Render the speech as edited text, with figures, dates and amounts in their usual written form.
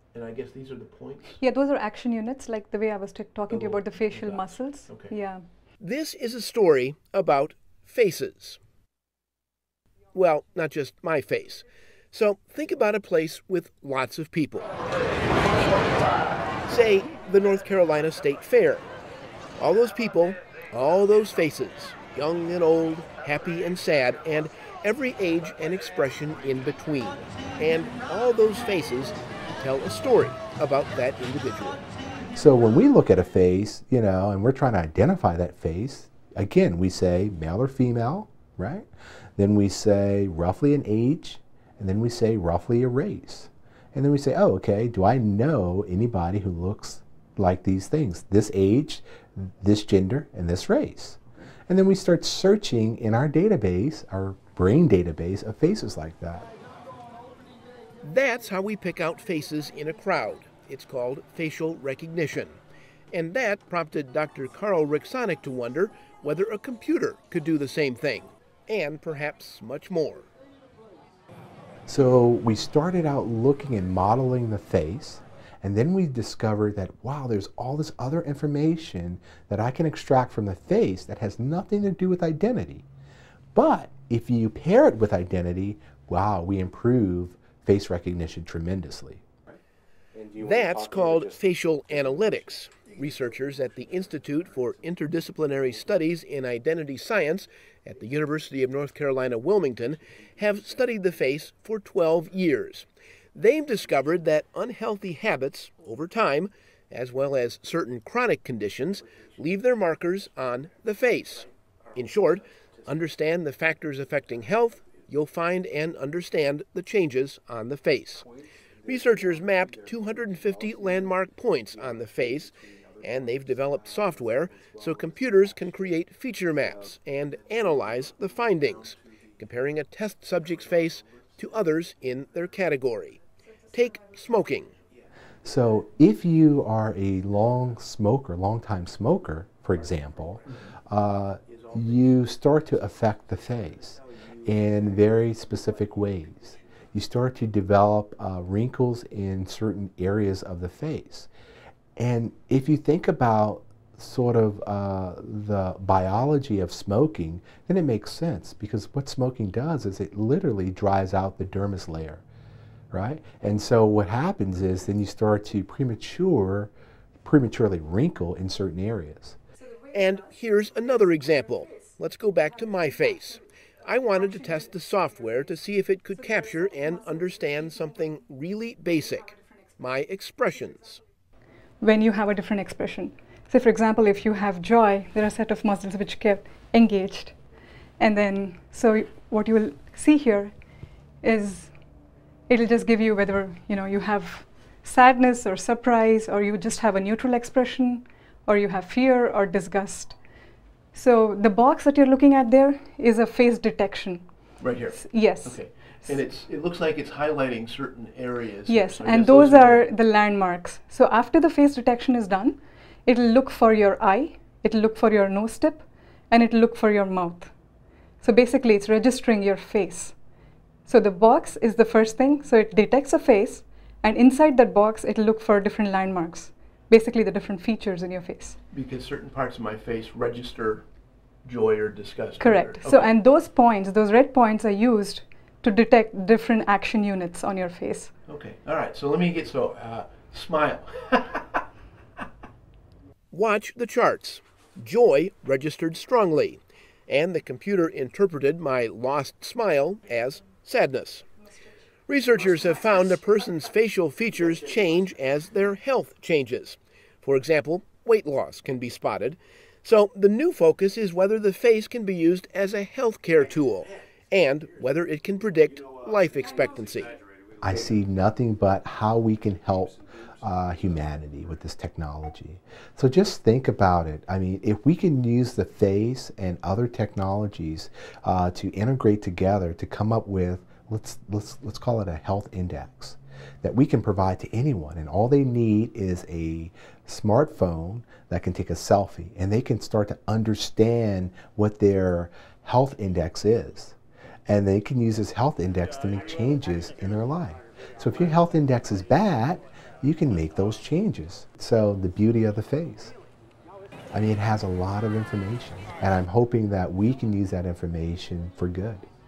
And I guess these are the points? Yeah, those are action units, like the way I was talking to you about the facial got it. muscles. Okay. Yeah. This is a story about faces. Well, not just my face. So think about a place with lots of people. Say, the North Carolina State Fair. All those people, all those faces, young and old, happy and sad, and every age and expression in between. And all those faces tell a story about that individual. So when we look at a face, you know, and we're trying to identify that face, again, we say male or female, right? Then we say roughly an age, and then we say roughly a race. And then we say, oh, okay, do I know anybody who looks like these things? This age, this gender, and this race. And then we start searching in our database, our brain database, of faces like that. That's how we pick out faces in a crowd. It's called facial recognition. And that prompted Dr. Carl Rixonic to wonder whether a computer could do the same thing, and perhaps much more. So we started out looking and modeling the face, and then we discovered that, wow, there's all this other information that I can extract from the face that has nothing to do with identity. But if you pair it with identity, wow, we improve face recognition tremendously. That's called facial analytics. Researchers at the Institute for Interdisciplinary Studies in Identity Science at the University of North Carolina Wilmington have studied the face for 12 years. They've discovered that unhealthy habits over time, as well as certain chronic conditions, leave their markers on the face. In short, understand the factors affecting health, you'll find and understand the changes on the face. Researchers mapped 250 landmark points on the face, and they've developed software so computers can create feature maps and analyze the findings, comparing a test subject's face to others in their category. Take smoking. So if you are a long-time smoker, for example, you start to affect the face in very specific ways. You start to develop wrinkles in certain areas of the face. And if you think about sort of the biology of smoking, then it makes sense, because what smoking does is it literally dries out the dermis layer, right? And so what happens is then you start to prematurely wrinkle in certain areas. And here's another example. Let's go back to my face. I wanted to test the software to see if it could capture and understand something really basic, my expressions. When you have a different expression. Say, for example, if you have joy, there are a set of muscles which get engaged. And then, so what you will see here is, it'll just give you whether, you have sadness or surprise, or you just have a neutral expression, or you have fear or disgust. So the box that you're looking at there is a face detection. Right here? Yes. Okay. And it looks like it's highlighting certain areas. Yes, So and those are the landmarks. So after the face detection is done, it'll look for your eye, it'll look for your nose tip, and it'll look for your mouth. So basically, it's registering your face. So the box is the first thing. So it detects a face, and inside that box, it'll look for different landmarks, basically the different features in your face. Because certain parts of my face register joy or disgust. Correct. Okay. So, and those points, those red points, are used to detect different action units on your face. Okay. All right. So let me get smile. Watch the charts. Joy registered strongly, and the computer interpreted my lost smile as sadness. Researchers have found a person's facial features change as their health changes. For example, weight loss can be spotted. So the new focus is whether the face can be used as a healthcare tool, and whether it can predict life expectancy. I see nothing but how we can help humanity with this technology. So just think about it. I mean, if we can use the face and other technologies to integrate together to come up with, let's call it a health index that we can provide to anyone, and all they need is a smartphone that can take a selfie, and they can start to understand what their health index is. And they can use this health index to make changes in their life. So if your health index is bad, you can make those changes. So the beauty of the face. I mean, it has a lot of information, and I'm hoping that we can use that information for good.